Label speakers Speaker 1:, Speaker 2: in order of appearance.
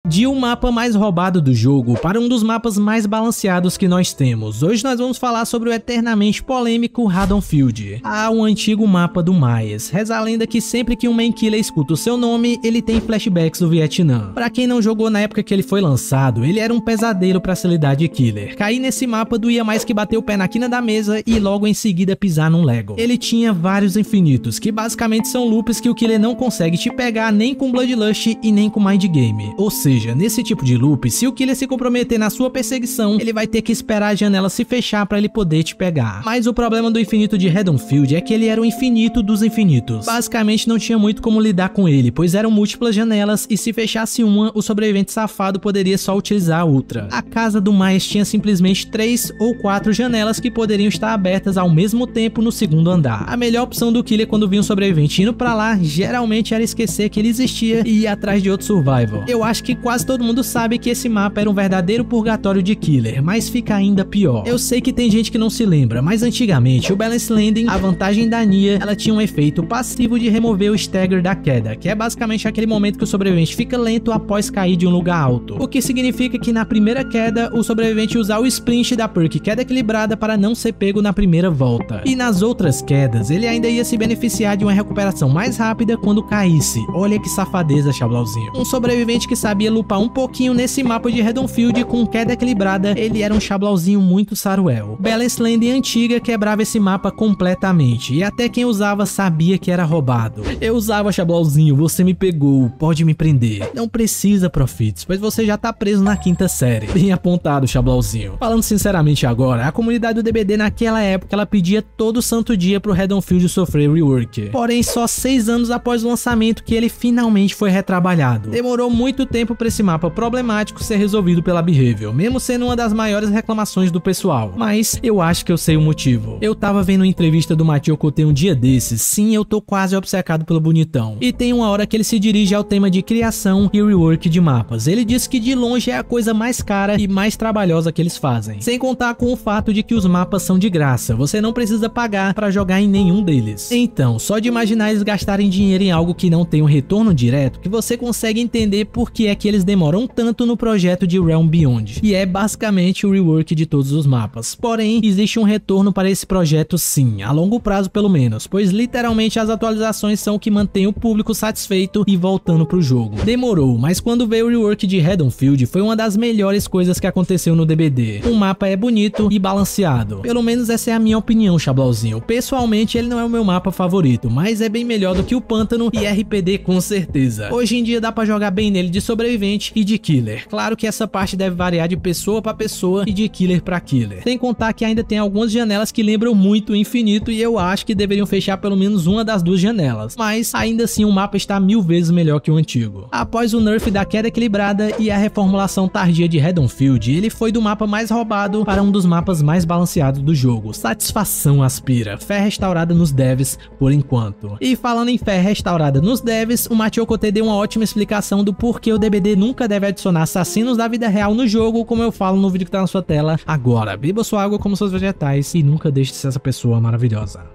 Speaker 1: De um mapa mais roubado do jogo para um dos mapas mais balanceados que nós temos. Hoje nós vamos falar sobre o eternamente polêmico Haddonfield, um antigo mapa do Myers. Reza a lenda que sempre que um main killer escuta o seu nome, ele tem flashbacks do Vietnã. Pra quem não jogou na época que ele foi lançado, ele era um pesadelo pra ser de killer. Cair nesse mapa doía mais que bater o pé na quina da mesa e logo em seguida pisar num Lego. Ele tinha vários infinitos, que basicamente são loops que o killer não consegue te pegar nem com Bloodlust e nem com Mind Game. Ou seja, nesse tipo de loop, se o killer se comprometer na sua perseguição, ele vai ter que esperar a janela se fechar pra ele poder te pegar. Mas o problema do infinito de Haddonfield é que ele era o infinito dos infinitos. Basicamente não tinha muito como lidar com ele, pois eram múltiplas janelas e se fechasse uma, o sobrevivente safado poderia só utilizar a outra. A casa do Myers tinha simplesmente 3 ou 4 janelas que poderiam estar abertas ao mesmo tempo no segundo andar. A melhor opção do killer quando via um sobrevivente indo pra lá, geralmente era esquecer que ele existia e ir atrás de outro survival. Eu acho que quase todo mundo sabe que esse mapa era um verdadeiro purgatório de killer, mas fica ainda pior. Eu sei que tem gente que não se lembra, mas antigamente o Balance Landing, a vantagem da Nia, ela tinha um efeito passivo de remover o stagger da queda, que é basicamente aquele momento que o sobrevivente fica lento após cair de um lugar alto. O que significa que na primeira queda, o sobrevivente usar o sprint da perk queda equilibrada para não ser pego na primeira volta. E nas outras quedas, ele ainda ia se beneficiar de uma recuperação mais rápida quando caísse. Olha que safadeza, Chablauzinho. Um sobrevivente que sabia lupar um pouquinho nesse mapa de Haddonfield com queda equilibrada, ele era um Chablauzinho muito saruel. Balance Landing antiga quebrava esse mapa completamente, e até quem usava sabia que era roubado. Eu usava, Chablauzinho, você me pegou, pode me prender. Não precisa, Profits, pois você já tá preso na 5ª série. Bem apontado, Chablauzinho. Falando sinceramente agora, a comunidade do DBD naquela época, ela pedia todo santo dia pro Haddonfield sofrer rework. Porém, só 6 anos após o lançamento que ele finalmente foi retrabalhado. Demorou muito tempo pra esse mapa problemático ser resolvido pela Behaviour, mesmo sendo uma das maiores reclamações do pessoal. Mas eu acho que eu sei o motivo. Eu tava vendo uma entrevista do Mathieu Coté um dia desses, sim, eu tô quase obcecado pelo bonitão. E tem uma hora que ele se dirige ao tema de criação e rework de mapas. Ele diz que de longe é a coisa mais cara e mais trabalhosa que eles fazem. Sem contar com o fato de que os mapas são de graça, você não precisa pagar pra jogar em nenhum deles. Então, só de imaginar eles gastarem dinheiro em algo que não tem um retorno direto, que você consegue entender por que é que eles demoram tanto no projeto de Realm Beyond. E é basicamente o rework de todos os mapas. Porém, existe um retorno para esse projeto sim, a longo prazo pelo menos, pois literalmente as atualizações são o que mantém o público satisfeito e voltando pro jogo. Demorou, mas quando veio o rework de Haddonfield foi uma das melhores coisas que aconteceu no DBD. O mapa é bonito e balanceado. Pelo menos essa é a minha opinião, Chablauzinho. Pessoalmente ele não é o meu mapa favorito, mas é bem melhor do que o Pântano e RPD com certeza. Hoje em dia dá pra jogar bem nele de sobrevivente e de killer. Claro que essa parte deve variar de pessoa pra pessoa e de killer pra killer. Sem contar que ainda tem algumas janelas que lembram muito o infinito e eu acho que deveriam fechar pelo menos uma das duas janelas. Mas ainda assim o mapa está 1000 vezes melhor que o antigo. Após o nerf da queda equilibrada e a reformulação tardia de Haddonfield, ele foi do mapa mais roubado para um dos mapas mais balanceados do jogo. Satisfação aspira. Fé restaurada nos devs por enquanto. E falando em fé restaurada nos devs, o Mathieu Coté deu uma ótima explicação do porquê o DBD nunca deve adicionar assassinos da vida real no jogo, como eu falo no vídeo que tá na sua tela agora. Beba sua água como seus vegetais e nunca deixe de ser essa pessoa maravilhosa.